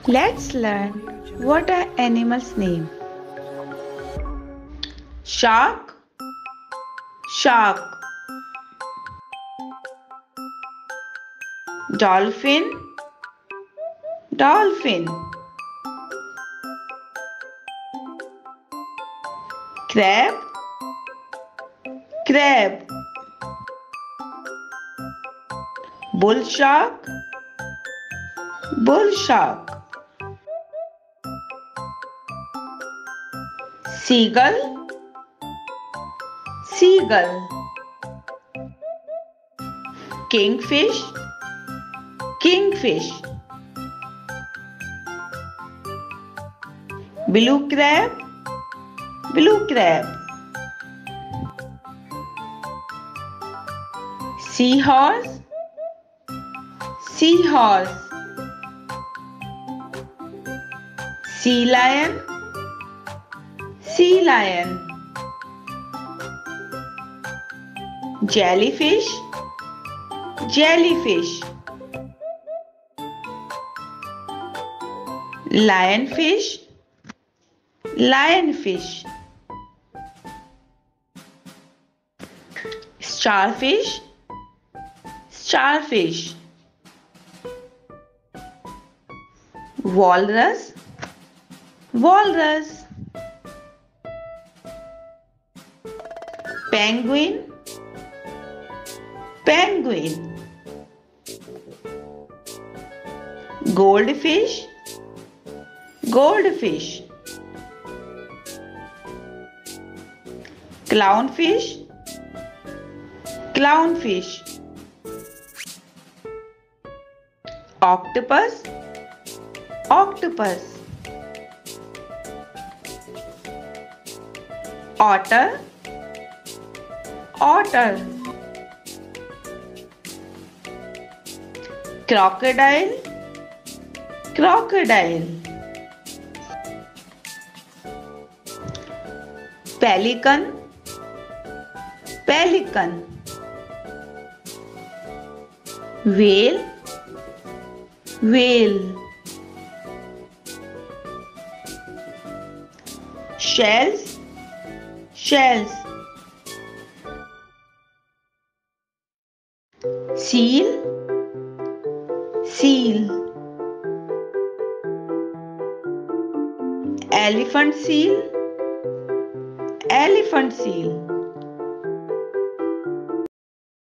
Let's learn what are animals' name. Shark, shark. Dolphin, dolphin. Crab, crab. Bull shark, bull shark. Seagull, seagull. Kingfish, kingfish. Blue crab, blue crab. Seahorse, seahorse. Sea lion, sea lion. Jellyfish, jellyfish. Lionfish, lionfish. Starfish, starfish. Walrus, walrus. Penguin, penguin. Goldfish, goldfish. Clownfish, clownfish. Octopus, octopus. Otter, otter. Crocodile, crocodile. Pelican, pelican. Whale, whale. Shells, shells. Seal, seal. Elephant seal, elephant seal.